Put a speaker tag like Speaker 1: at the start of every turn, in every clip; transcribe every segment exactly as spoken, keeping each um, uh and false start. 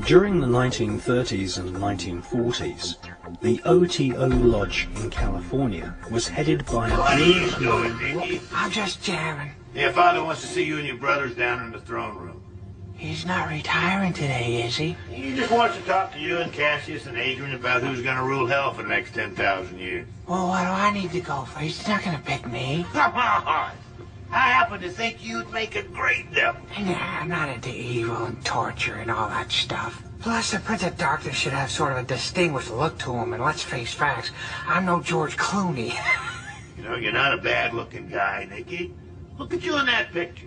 Speaker 1: During the nineteen thirties and nineteen forties, the O T O Lodge in California was headed by a
Speaker 2: What are you doing, Nicky?
Speaker 3: I'm just jamming.
Speaker 2: Your father wants to see you and your brothers down in the throne room.
Speaker 3: He's not retiring today, is he?
Speaker 2: He just wants to talk to you and Cassius and Adrian about who's going to rule hell for the next ten thousand years.
Speaker 3: Well, why do I need to go for? He's not going to pick me.
Speaker 2: Come on! I happen to think you'd make a great devil.
Speaker 3: Nah, I'm not into evil and torture and all that stuff. Plus, the Prince of Darkness should have sort of a distinguished look to him, and let's face facts, I'm no George Clooney.
Speaker 2: You know, you're not a bad-looking guy, Nicky. Look at you in that picture.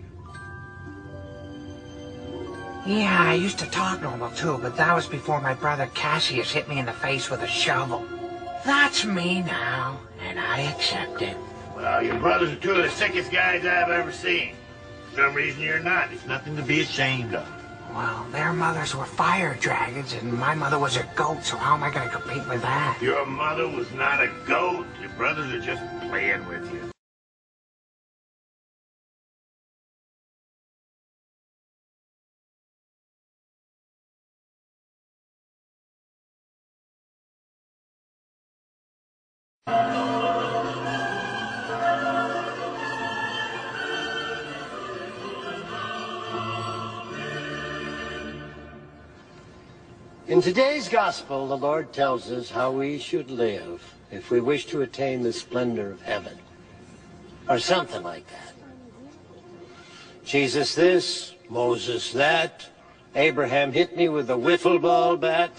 Speaker 3: Yeah, I used to talk normal too, but that was before my brother Cassius hit me in the face with a shovel. That's me now, and I accept it.
Speaker 2: Well, your brothers are two of the sickest guys I've ever seen. For some reason you're not. It's nothing to be ashamed of.
Speaker 3: Well, their mothers were fire dragons, and my mother was a goat, so how am I going to compete with that?
Speaker 2: Your mother was not a goat. Your brothers are just playing with you.
Speaker 4: In today's gospel, the Lord tells us how we should live if we wish to attain the splendor of heaven. Or something like that. Jesus this, Moses that, Abraham hit me with a wiffle ball bat.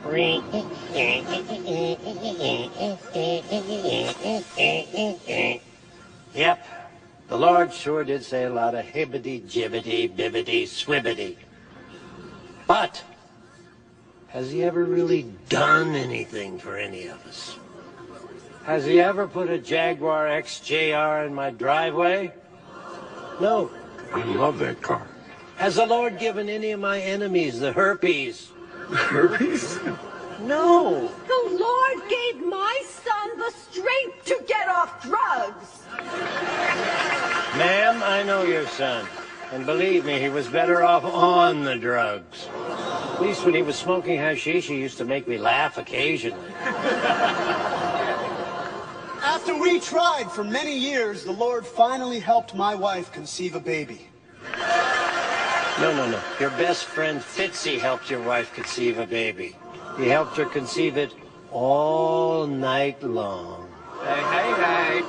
Speaker 4: Yep, the Lord sure did say a lot of hibbity, jibbity, bibbity, swibbity. But has he ever really done anything for any of us? Has he ever put a Jaguar X J R in my driveway? No.
Speaker 5: I love that car.
Speaker 4: Has the Lord given any of my enemies the herpes?
Speaker 5: Herpes?
Speaker 4: No.
Speaker 6: The Lord gave my son the strength to get off drugs.
Speaker 4: Ma'am, I know your son. And believe me, he was better off on the drugs. At least when he was smoking hashish, he used to make me laugh occasionally.
Speaker 7: After we tried for many years, the Lord finally helped my wife conceive a baby.
Speaker 4: No, no, no. Your best friend Fitzy helped your wife conceive a baby. He helped her conceive it all night long.
Speaker 3: Hey, hey, hey.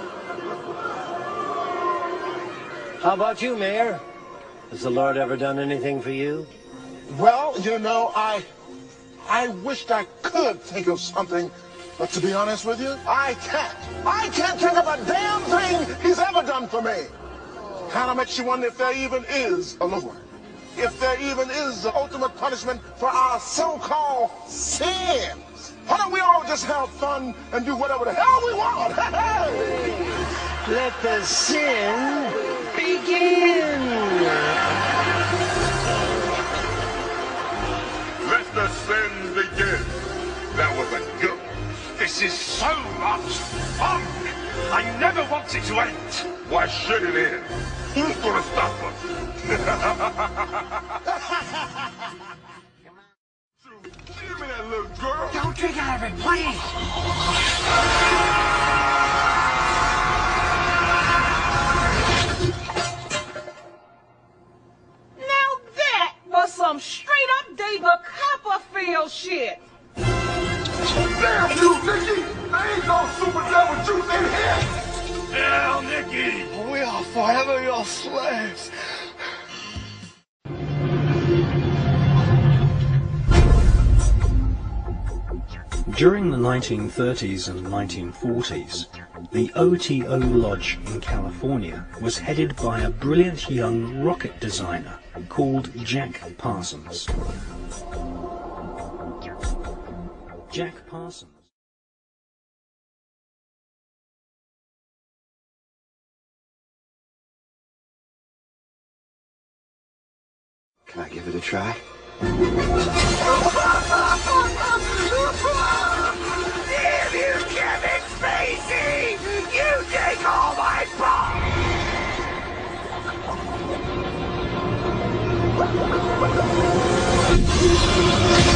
Speaker 4: How about you, Mayor? Has the Lord ever done anything for you?
Speaker 5: Well, you know, I I wished I could think of something, but to be honest with you, I can't. I can't think of a damn thing he's ever done for me. Kind of makes you wonder if there even is a Lord. If there even is the ultimate punishment for our so-called sins. Why don't we all just have fun and do whatever the hell we want? Hey!
Speaker 4: Let the sin begin.
Speaker 5: Let the sin begin. That was a good one.
Speaker 8: This is so much fun. I never want it to end.
Speaker 5: Why should it end? Who's gonna stop us? Give me that little girl.
Speaker 3: Don't drink out of it, please.
Speaker 6: Now that was some straight-up David Copperfield shit.
Speaker 5: Damn you, Nicky! I ain't no super devil juice in here!
Speaker 2: Hell, Nicky!
Speaker 7: We are forever your slaves.
Speaker 1: During the nineteen thirties and nineteen forties, the O T O Lodge in California was headed by a brilliant young rocket designer called Jack Parsons. Jack Parsons.
Speaker 7: Can I give it a try?
Speaker 2: Damn you, Kevin Spacey! You take all my balls!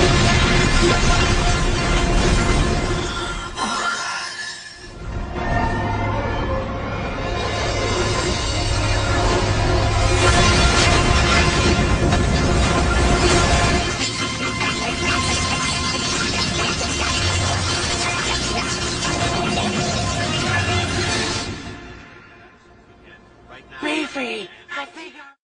Speaker 3: Beefy, I think I...